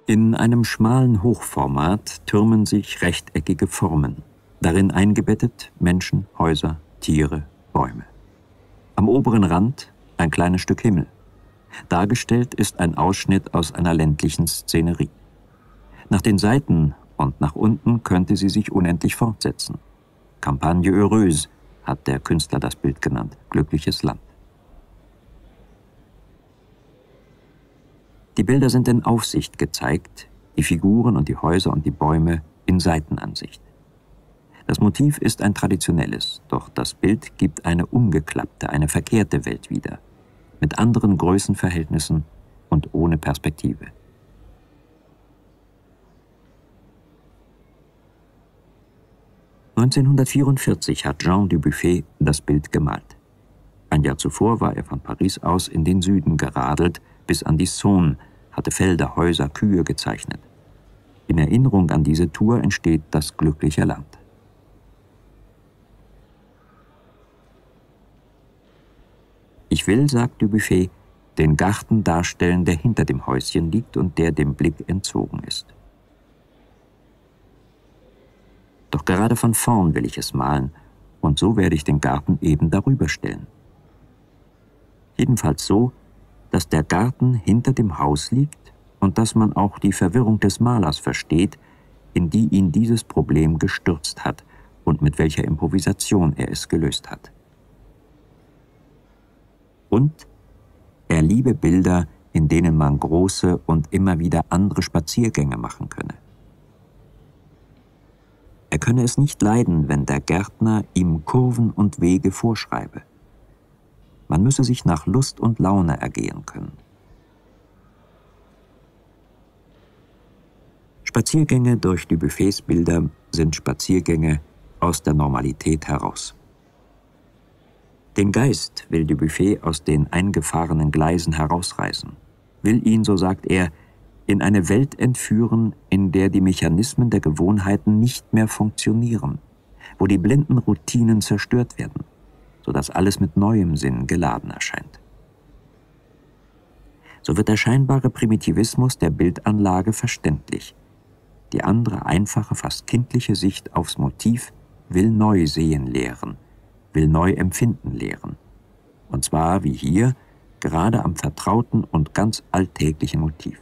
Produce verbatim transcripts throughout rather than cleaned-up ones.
In einem schmalen Hochformat türmen sich rechteckige Formen, darin eingebettet Menschen, Häuser, Tiere, Bäume. Am oberen Rand ein kleines Stück Himmel. Dargestellt ist ein Ausschnitt aus einer ländlichen Szenerie. Nach den Seiten und nach unten könnte sie sich unendlich fortsetzen. Campagne heureuse hat der Künstler das Bild genannt, glückliches Land. Die Bilder sind in Aufsicht gezeigt, die Figuren und die Häuser und die Bäume in Seitenansicht. Das Motiv ist ein traditionelles, doch das Bild gibt eine umgeklappte, eine verkehrte Welt wieder, mit anderen Größenverhältnissen und ohne Perspektive. neunzehnhundertvierundvierzig hat Jean Dubuffet das Bild gemalt. Ein Jahr zuvor war er von Paris aus in den Süden geradelt, bis an die Saône, hatte Felder, Häuser, Kühe gezeichnet. In Erinnerung an diese Tour entsteht das glückliche Land. Ich will, sagt Dubuffet, den Garten darstellen, der hinter dem Häuschen liegt und der dem Blick entzogen ist. Doch gerade von vorn will ich es malen, und so werde ich den Garten eben darüber stellen. Jedenfalls so, dass der Garten hinter dem Haus liegt und dass man auch die Verwirrung des Malers versteht, in die ihn dieses Problem gestürzt hat und mit welcher Improvisation er es gelöst hat. Und er liebe Bilder, in denen man große und immer wieder andere Spaziergänge machen könne. Er könne es nicht leiden, wenn der Gärtner ihm Kurven und Wege vorschreibe. Man müsse sich nach Lust und Laune ergehen können. Spaziergänge durch Dubuffets Bilder sind Spaziergänge aus der Normalität heraus. Den Geist will Dubuffet aus den eingefahrenen Gleisen herausreißen, will ihn, so sagt er, in eine Welt entführen, in der die Mechanismen der Gewohnheiten nicht mehr funktionieren, wo die blinden Routinen zerstört werden, sodass alles mit neuem Sinn geladen erscheint. So wird der scheinbare Primitivismus der Bildanlage verständlich. Die andere, einfache, fast kindliche Sicht aufs Motiv will neu sehen lehren, will neu empfinden lehren. Und zwar, wie hier, gerade am vertrauten und ganz alltäglichen Motiv.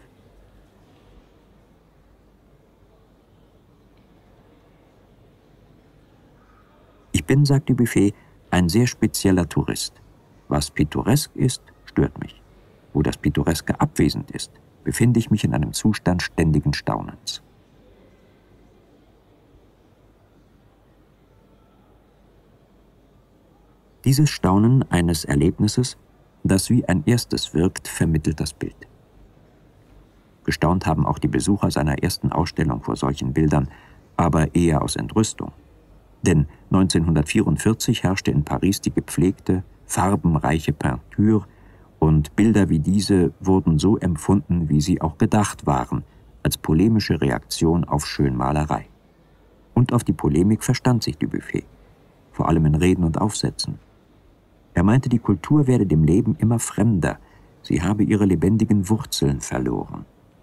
Ich bin, sagt Dubuffet, ein sehr spezieller Tourist. Was pittoresk ist, stört mich. Wo das Pittoreske abwesend ist, befinde ich mich in einem Zustand ständigen Staunens. Dieses Staunen eines Erlebnisses, das wie ein erstes wirkt, vermittelt das Bild. Gestaunt haben auch die Besucher seiner ersten Ausstellung vor solchen Bildern, aber eher aus Entrüstung. Denn neunzehnhundertvierundvierzig herrschte in Paris die gepflegte, farbenreiche Peinture und Bilder wie diese wurden so empfunden, wie sie auch gedacht waren, als polemische Reaktion auf Schönmalerei. Und auf die Polemik verstand sich Dubuffet, vor allem in Reden und Aufsätzen. Er meinte, die Kultur werde dem Leben immer fremder, sie habe ihre lebendigen Wurzeln verloren.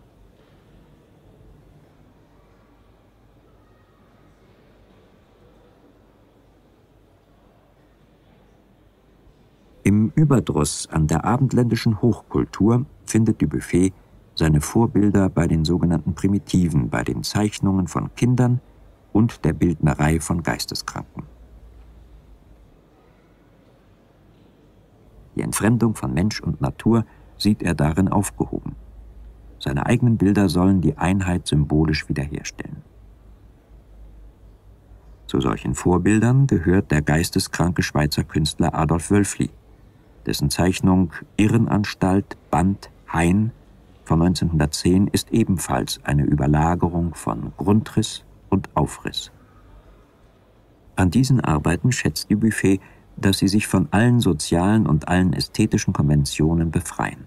Im Überdruss an der abendländischen Hochkultur findet Dubuffet seine Vorbilder bei den sogenannten Primitiven, bei den Zeichnungen von Kindern und der Bildnerei von Geisteskranken. Die Entfremdung von Mensch und Natur sieht er darin aufgehoben. Seine eigenen Bilder sollen die Einheit symbolisch wiederherstellen. Zu solchen Vorbildern gehört der geisteskranke Schweizer Künstler Adolf Wölffli, dessen Zeichnung Irrenanstalt, Band, Hain von neunzehnhundertzehn ist ebenfalls eine Überlagerung von Grundriss und Aufriss. An diesen Arbeiten schätzt Dubuffet, dass sie sich von allen sozialen und allen ästhetischen Konventionen befreien.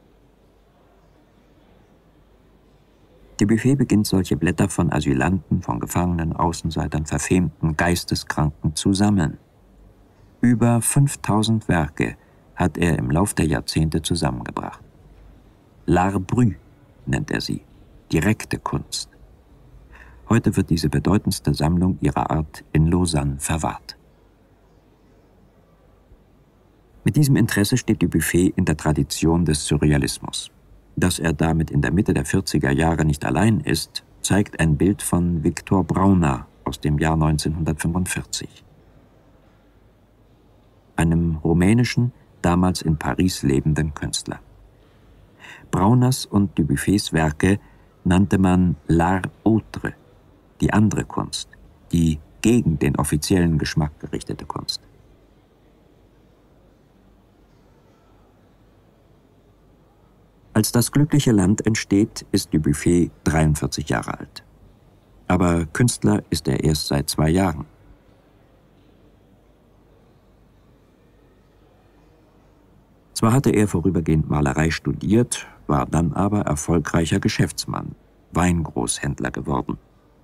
Dubuffet beginnt solche Blätter von Asylanten, von Gefangenen, Außenseitern, Verfemten, Geisteskranken zu sammeln. Über fünftausend Werke hat er im Lauf der Jahrzehnte zusammengebracht. L'art brut nennt er sie, direkte Kunst. Heute wird diese bedeutendste Sammlung ihrer Art in Lausanne verwahrt. Mit diesem Interesse steht Dubuffet in der Tradition des Surrealismus. Dass er damit in der Mitte der vierziger Jahre nicht allein ist, zeigt ein Bild von Victor Brauna aus dem Jahr neunzehnhundertfünfundvierzig. Einem rumänischen, damals in Paris lebenden Künstler. Braunas und Dubuffets Werke nannte man l'art autre, die andere Kunst, die gegen den offiziellen Geschmack gerichtete Kunst. Als das glückliche Land entsteht, ist Dubuffet dreiundvierzig Jahre alt. Aber Künstler ist er erst seit zwei Jahren. Zwar hatte er vorübergehend Malerei studiert, war dann aber erfolgreicher Geschäftsmann, Weingroßhändler geworden.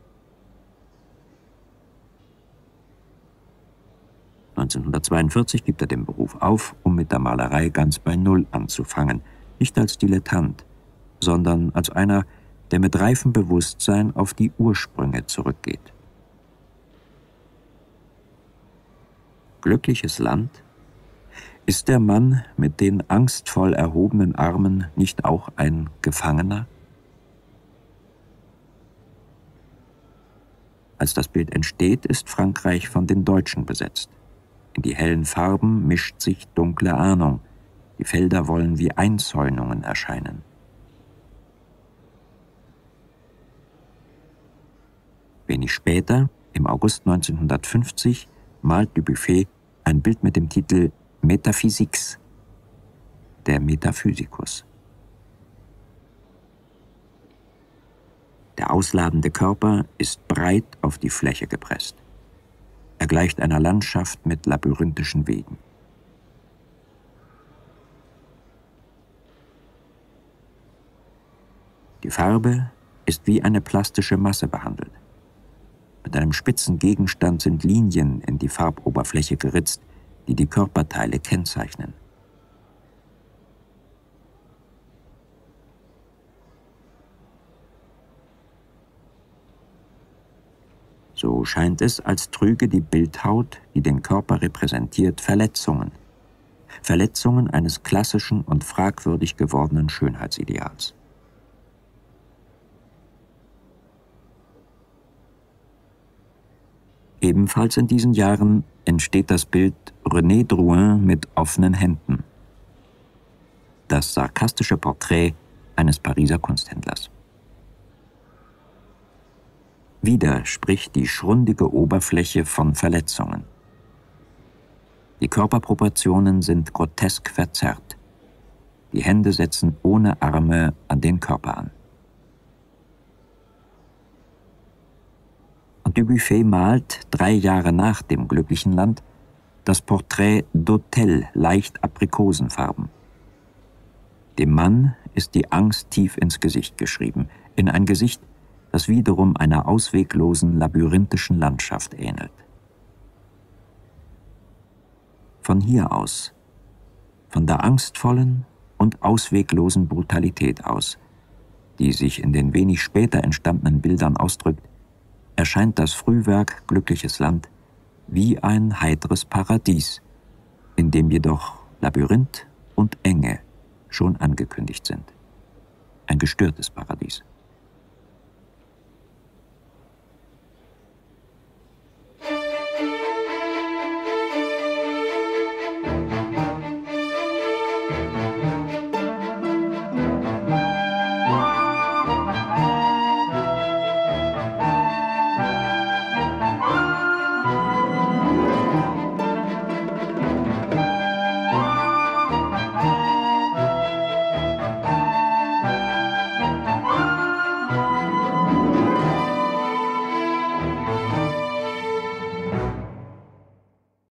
neunzehnhundertzweiundvierzig gibt er den Beruf auf, um mit der Malerei ganz bei Null anzufangen, nicht als Dilettant, sondern als einer, der mit reifem Bewusstsein auf die Ursprünge zurückgeht. Glückliches Land? Ist der Mann mit den angstvoll erhobenen Armen nicht auch ein Gefangener? Als das Bild entsteht, ist Frankreich von den Deutschen besetzt. In die hellen Farben mischt sich dunkle Ahnung. Die Felder wollen wie Einzäunungen erscheinen. Wenig später, im August neunzehnhundertfünfzig, malt Dubuffet ein Bild mit dem Titel Métaphysiques, der Metaphysikus. Der ausladende Körper ist breit auf die Fläche gepresst. Er gleicht einer Landschaft mit labyrinthischen Wegen. Die Farbe ist wie eine plastische Masse behandelt. Mit einem spitzen Gegenstand sind Linien in die Farboberfläche geritzt, die die Körperteile kennzeichnen. So scheint es, als trüge die Bildhaut, die den Körper repräsentiert, Verletzungen. Verletzungen eines klassischen und fragwürdig gewordenen Schönheitsideals. Ebenfalls in diesen Jahren entsteht das Bild René Drouin mit offenen Händen. Das sarkastische Porträt eines Pariser Kunsthändlers. Wieder spricht die schrundige Oberfläche von Verletzungen. Die Körperproportionen sind grotesk verzerrt. Die Hände setzen ohne Arme an den Körper an. Und Dubuffet malt, drei Jahre nach dem glücklichen Land, das Porträt d'Hôtel leicht aprikosenfarben. Dem Mann ist die Angst tief ins Gesicht geschrieben, in ein Gesicht, das wiederum einer ausweglosen, labyrinthischen Landschaft ähnelt. Von hier aus, von der angstvollen und ausweglosen Brutalität aus, die sich in den wenig später entstandenen Bildern ausdrückt, erscheint das Frühwerk Glückliches Land wie ein heiteres Paradies, in dem jedoch Labyrinth und Enge schon angekündigt sind. Ein gestörtes Paradies.